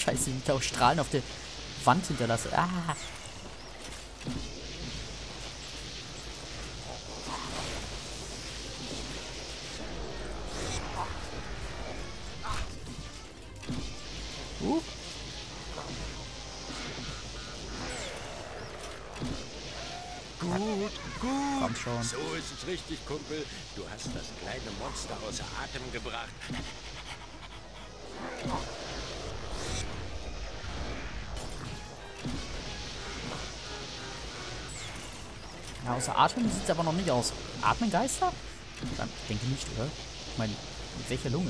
Scheiße, wie ich da auch Strahlen auf der Wand hinterlasse. Ah. Gut, gut. Komm schon. So ist es richtig, Kumpel. Du hast das kleine Monster außer Atem gebracht. Ja, außer Atmen sieht es aber noch nicht aus. Atmen Geister? Ich denke nicht, oder? Ich meine, mit welcher Lunge?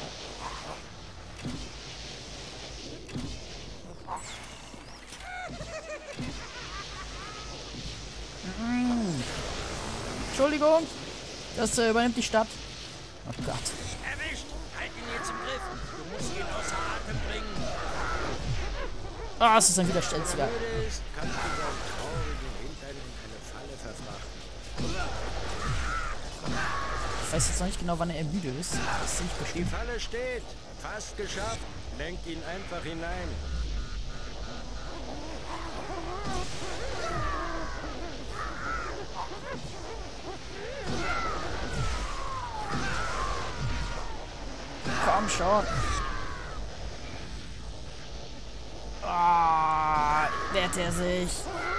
Entschuldigung, das übernimmt die Stadt. Oh Gott. Erwischt! Halt ihn jetzt im Griff. Du musst ihn außer Atem bringen. Ah, es ist ein widerstandsfähiger. Wenn du ist, kannst du deinen traurigen Hintern in eine Falle verfrachten. Ich weiß jetzt noch nicht genau, wann er müde ist. Das ist nicht Die bestimmt. Falle steht. Fast geschafft. Lenk ihn einfach hinein. Komm schon. Ah, wehrt er sich.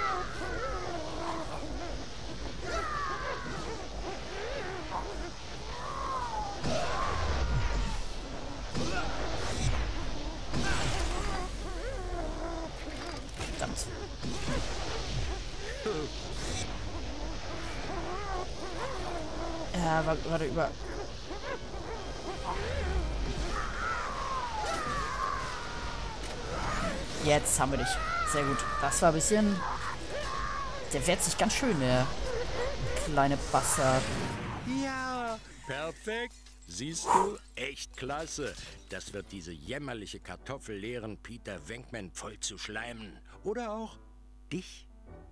Verdammt. Ja, warte, über... Jetzt haben wir dich. Sehr gut. Das war ein bisschen... Der wehrt sich ganz schön, der kleine Bastard. Ja, perfekt. Siehst du? Echt klasse. Das wird diese jämmerliche Kartoffel lehren, Peter Venkman voll zu schleimen. Oder auch dich.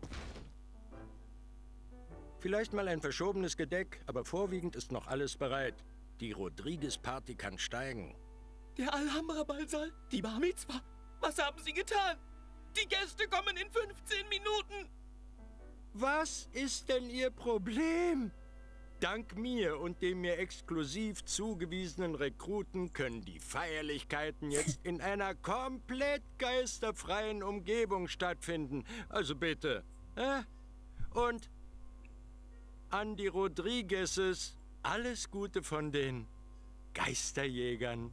Vielleicht mal ein verschobenes Gedeck, aber vorwiegend ist noch alles bereit. Die Rodriguez-Party kann steigen. Der Alhambra-Ballsaal, die Bar Mitzvah. Was haben Sie getan? Die Gäste kommen in 15 Minuten. Was ist denn Ihr Problem? Dank mir und dem mir exklusiv zugewiesenen Rekruten können die Feierlichkeiten jetzt in einer komplett geisterfreien Umgebung stattfinden. Also bitte. Und an die Rodriguezes alles Gute von den Geisterjägern.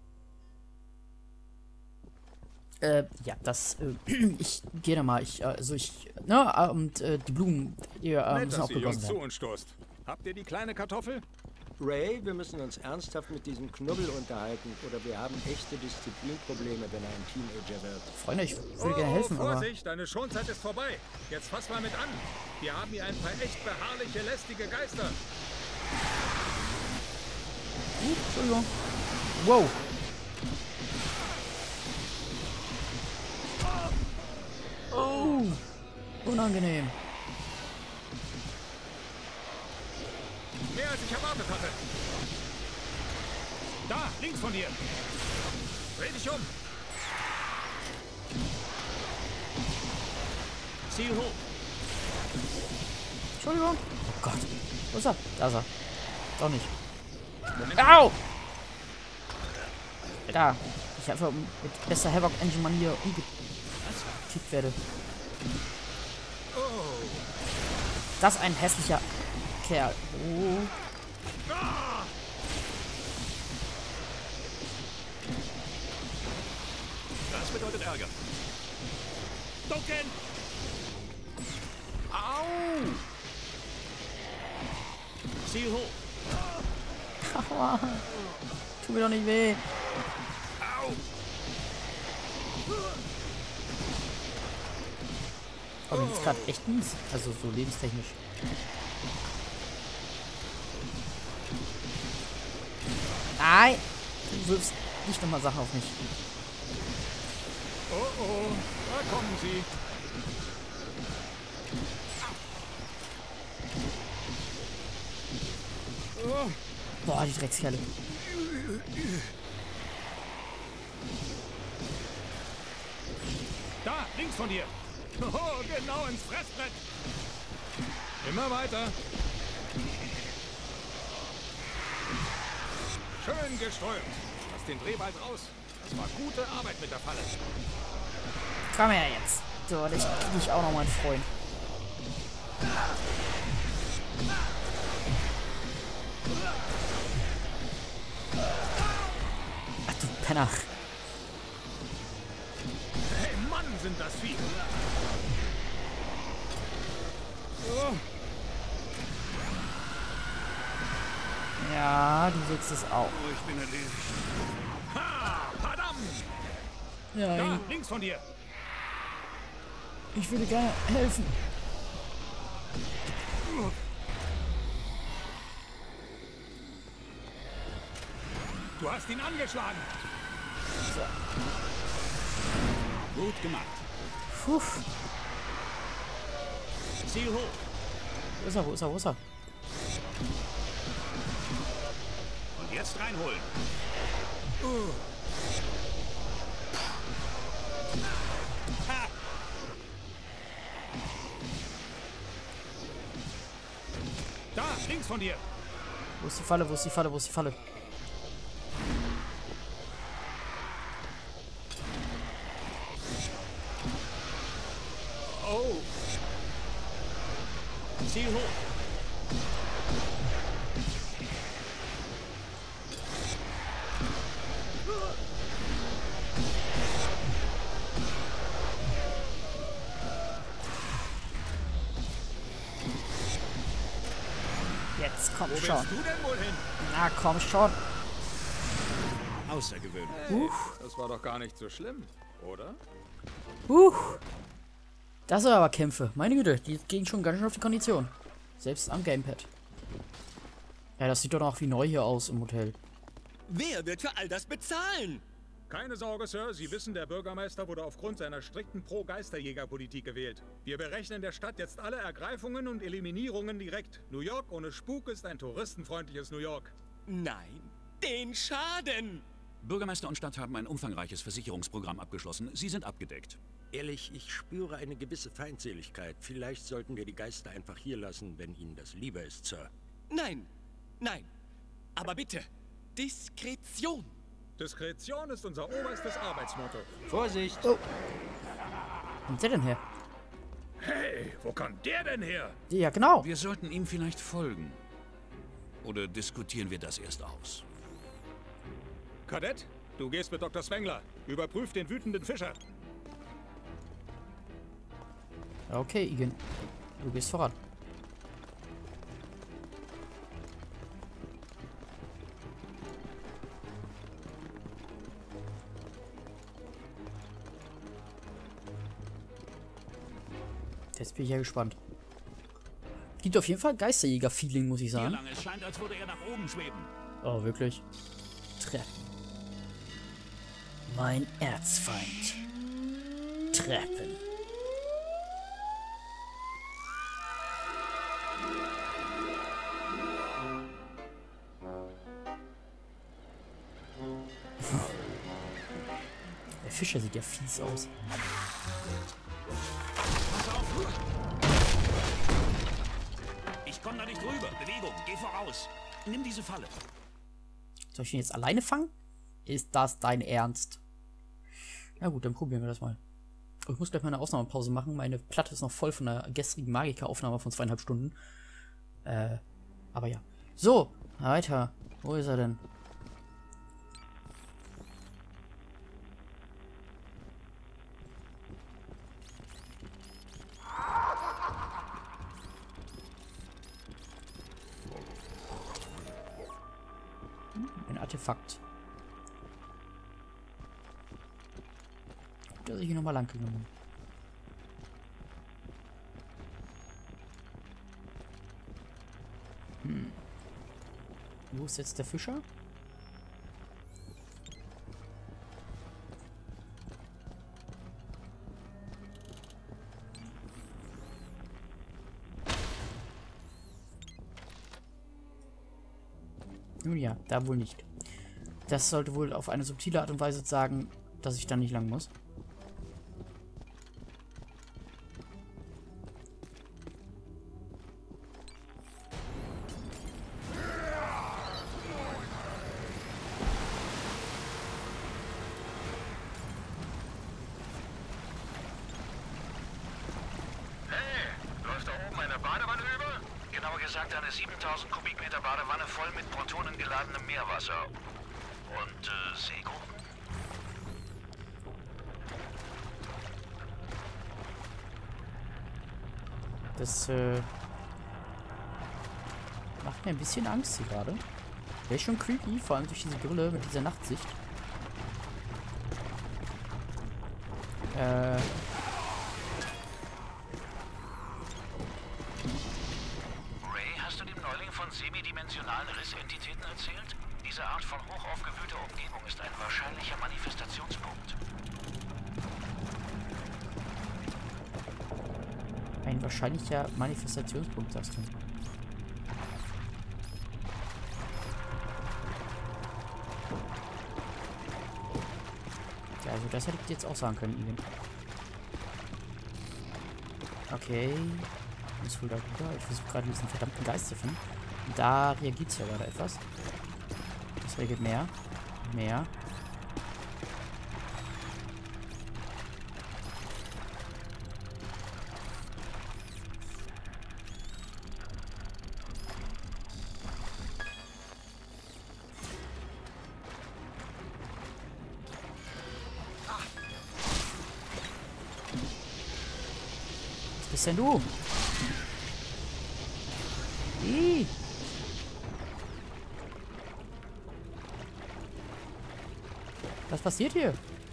Ja, das, ich gehe da mal, die Blumen, ihr, Nett, müssen dass auch ihr gegossen Jungs zu werden. uns stoßt. Habt ihr die kleine Kartoffel? Ray, wir müssen uns ernsthaft mit diesem Knubbel unterhalten oder wir haben echte Disziplinprobleme, wenn er ein Teenager wird. Freunde, ich würde gerne helfen, aber... Vorsicht, deine Schonzeit ist vorbei. Jetzt fass mal mit an. Wir haben hier ein paar echt beharrliche, lästige Geister. Entschuldigung. Wow. Oh, unangenehm. Mehr als ich erwartet hatte. Da, links von dir. Dreh dich um. Ziel hoch. Entschuldigung. Oh Gott. Wo ist er? Da ist er. Doch nicht. Au! Da. Ich einfach mit bester Havoc Engine Manier umgekickt werde. Das ist ein hässlicher Kerl. Oh. Das bedeutet Ärger. Ducken! Au! Ziel hoch. Aua. Tut mir doch nicht weh. Au! Aber mir ist gerade echt mies. Also so lebenstechnisch. Nein! Du wirfst nicht nochmal Sachen auf mich. Oh oh, da kommen sie. Oh. Boah, die Dreckskerle. links von dir. Oh, genau ins Fressbrett. Immer weiter. Schön geströmt. Lass den Dreh bald raus. Das war gute Arbeit mit der Falle. Komm her jetzt. So, ich krieg ich auch noch, mein Freund. Ach du Penner. Hey Mann, sind das Vieh. Oh. Ja, du willst es auch. Oh, ich bin erledigt. Ha! Verdammt! Ja, Da, links von dir. ich würde gerne helfen. Du hast ihn angeschlagen. Gut gemacht. Puh. Ziel hoch. Wo ist er, wo ist er, wo ist er? Und jetzt reinholen. Ha! Da, links von dir. Wo ist die Falle, wo ist die Falle, wo ist die Falle? Oh. Ziel hoch. Jetzt komm Wo willst schon. du denn wohl hin? Na komm schon. Außergewöhnlich. Hey, das war doch gar nicht so schlimm, oder? Das sind aber Kämpfe. Meine Güte, die gehen schon ganz schön auf die Kondition. Selbst am Gamepad. Ja, das sieht doch noch wie neu hier aus im Hotel. Wer wird für all das bezahlen? Keine Sorge, Sir. Sie wissen, der Bürgermeister wurde aufgrund seiner strikten Pro-Geisterjäger-Politik gewählt. Wir berechnen der Stadt jetzt alle Ergreifungen und Eliminierungen direkt. New York ohne Spuk ist ein touristenfreundliches New York. Nein, den Schaden! Bürgermeister und Stadt haben ein umfangreiches Versicherungsprogramm abgeschlossen. Sie sind abgedeckt. Ehrlich, ich spüre eine gewisse Feindseligkeit. Vielleicht sollten wir die Geister einfach hier lassen, wenn Ihnen das lieber ist, Sir. Nein, nein. Aber bitte, Diskretion. Diskretion ist unser oberstes Arbeitsmotto. Vorsicht! Wo kommt der denn her? Hey, wo kommt der denn her? Ja, genau. Wir sollten ihm vielleicht folgen. Oder diskutieren wir das erst aus? Kadett, du gehst mit Dr. Spengler. Überprüf den wütenden Fischer. Okay, Igen. Du gehst voran. Jetzt bin ich ja gespannt. Gibt auf jeden Fall Geisterjäger-Feeling, muss ich Hier sagen. lang. Es scheint, als würde er nach oben schweben. Oh, wirklich? Treppen. Mein Erzfeind. Treppen. Der Fischer sieht ja fies aus. Pass auf! Ich komme da nicht rüber. Bewegung, geh voraus. Nimm diese Falle. Soll ich ihn jetzt alleine fangen? Ist das dein Ernst? Na gut, dann probieren wir das mal. Oh, ich muss gleich mal eine Ausnahmepause machen. Meine Platte ist noch voll von der gestrigen Magica-Aufnahme von 2,5 Stunden. Aber ja. So, weiter. Wo ist er denn? Ein Artefakt. Gut, dass ich hier nochmal lang gegangen bin. Wo ist jetzt der Fischer? Nun ja, da wohl nicht. Das sollte wohl auf eine subtile Art und Weise sagen, dass ich da nicht lang muss. gesagt eine 7000 Kubikmeter Badewanne voll mit protonengeladenem Meerwasser. Und Seegruppen? Das macht mir ein bisschen Angst hier gerade. Wäre schon creepy, vor allem durch diese Brille mit dieser Nachtsicht. Ray, hast du dem Neuling von semidimensionalen Rissentitäten erzählt? Diese Art von hochaufgewühlter Umgebung ist ein wahrscheinlicher Manifestationspunkt. Ein wahrscheinlicher Manifestationspunkt, sagst du. Ja, also das hätte ich dir jetzt auch sagen können, Ivan. Okay. Ist wohl da rüber. Ich versuche gerade diesen verdammten Geist zu finden. Und da reagiert es ja gerade etwas. Das reagiert mehr. Mehr. Was bist denn du? Ih. Was passiert hier?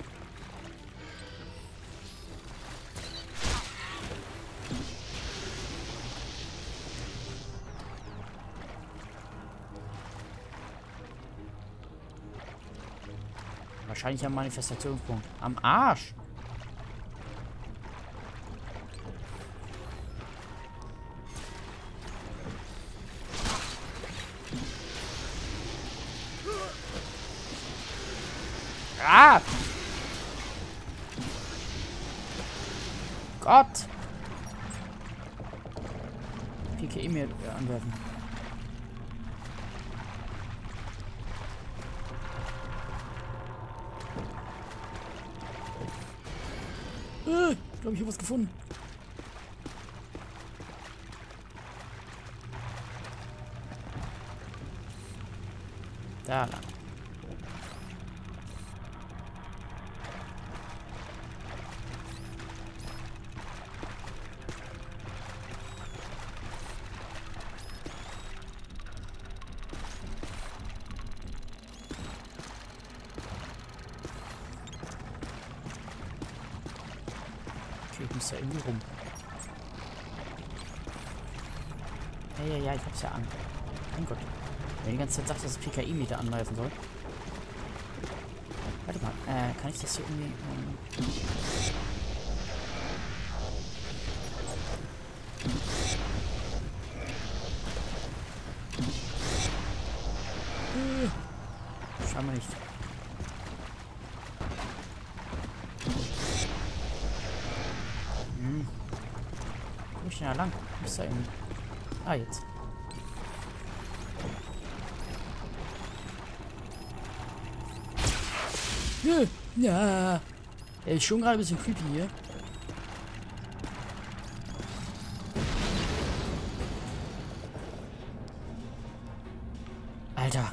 Wahrscheinlich am Manifestationspunkt. Am Arsch. Ah! Gott! PKE mir anwerfen. Ich glaube, ich habe was gefunden. Da lang. Okay, ich muss da irgendwie rum. Ja, ich hab's ja an. Mein Gott. Wenn die ganze Zeit sagt, dass das PKI-Meter angreifen soll. Warte mal, kann ich das hier irgendwie... Scheinbar nicht. Wo ist denn da lang? Ist da irgendwie... Ah, jetzt. Ja. Ist schon gerade ein bisschen creepy hier. Alter.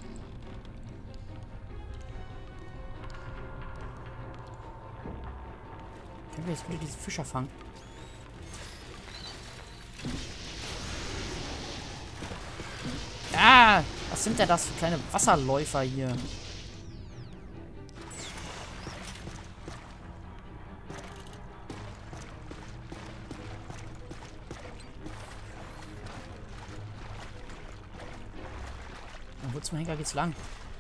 Können wir jetzt bitte diesen Fischer fangen? Ah! Was sind denn das für kleine Wasserläufer hier? Wo zum Henker geht's lang?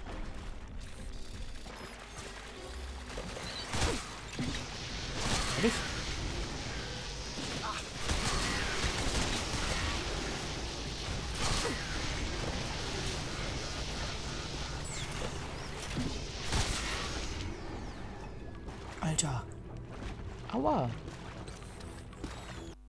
Ehrlich? Alter. Aua.